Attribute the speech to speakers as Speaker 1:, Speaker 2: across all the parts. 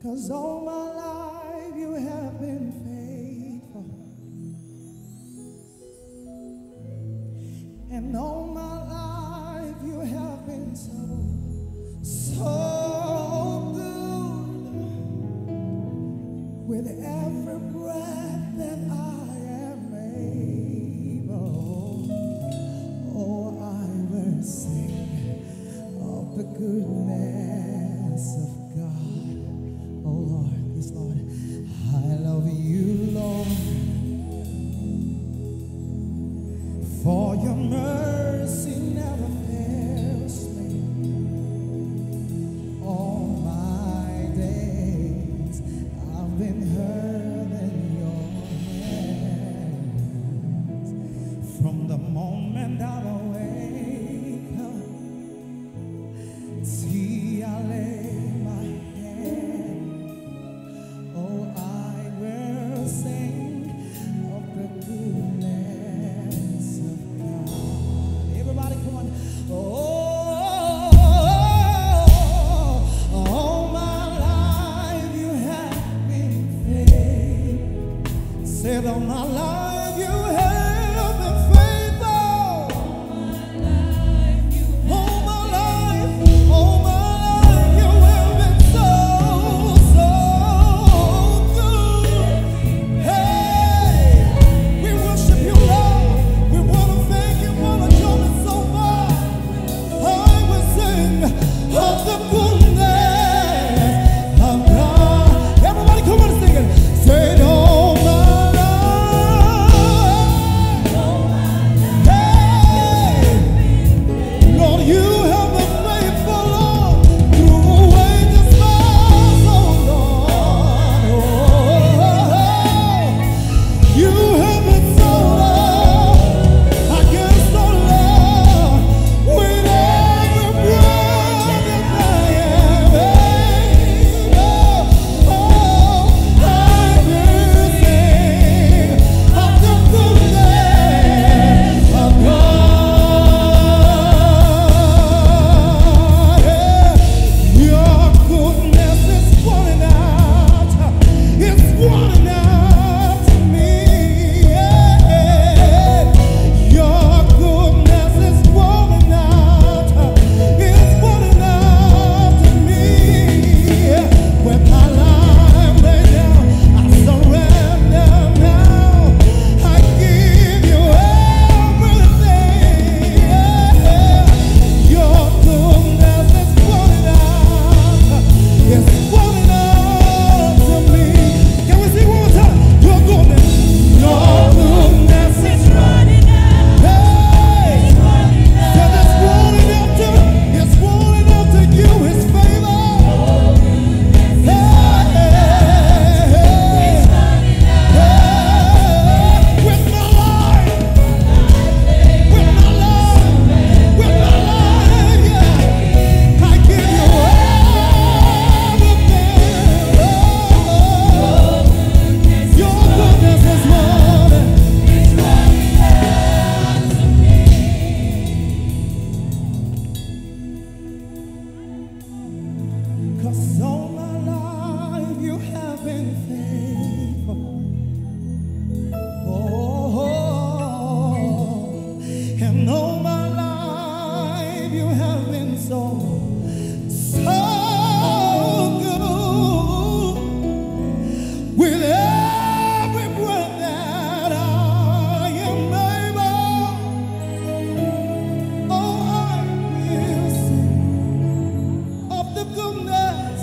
Speaker 1: 'Cause all my life you have been faithful, and all my life you have been so good. With every breath that I am able, oh, I will sing of the goodness of God. Oh Lord, yes Lord, I love you, Lord, for your mercy never fails me. All my days I've been held in your hands. From the moment I wake up till I lay my head, oh, I will sing of the goodness of God. Everybody, come on. Oh, all my life you have been faithful. Said all my life you have been faithful. All my life you have been so good. Hey, we worship you, Lord. We want to thank you for the joy so far. I will sing of the goodness of God. Everybody, come on and sing it. Say it all my life. Hey, Lord, you have been faithful, Lord. You away the smiles, oh Lord. Oh, you have been so long. I can't so long. With every breath that I am able, oh, I will sing of the goodness of God. Your goodness is running out. It's running out to me. Your goodness is running out. It's running out to me. With my life laid down, I surrender now. I give you everything. Your goodness is running out. It's running out to me. Can we sing one more time? Your goodness is running out. Hey, said it's running out to you, His favor. With my life, yeah, I give you everything. Your goodness is running. 'Cause all my life you have been faithful. Oh, and all my life you have been so good. With every breath that I am able, oh, I will sing of the goodness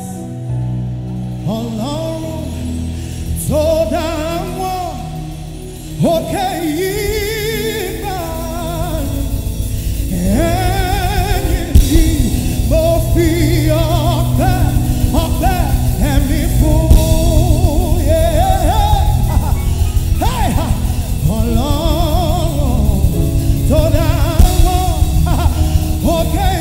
Speaker 1: alone. So that one, okay, and indeed, both be of that and be full, yeah. Hey, alone. So that one, okay,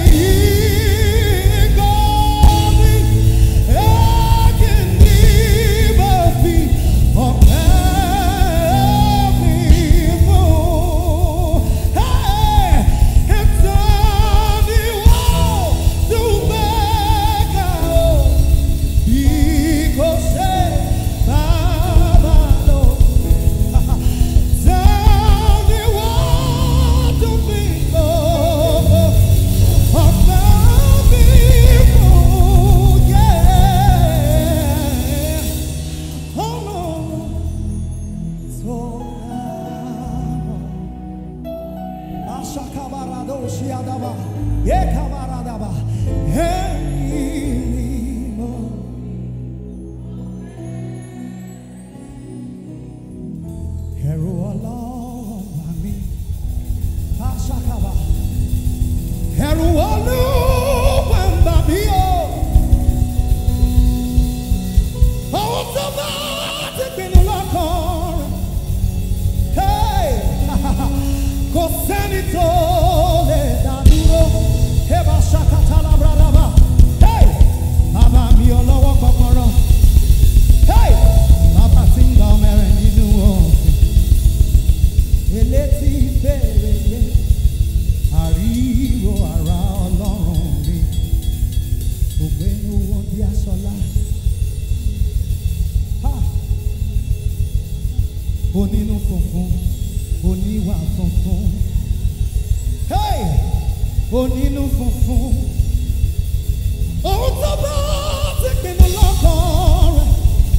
Speaker 1: Oníwà funfun. Hey! Onínú funfun. Ohun tó bá ti pinnu lọ́kàn rẹ̀.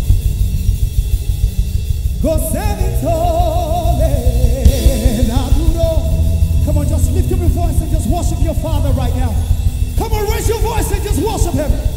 Speaker 1: Kò sẹ́ni tó lè dádúró. Come on, just lift up your voice and just worship your Father right now. Come on, raise your voice and just worship Him.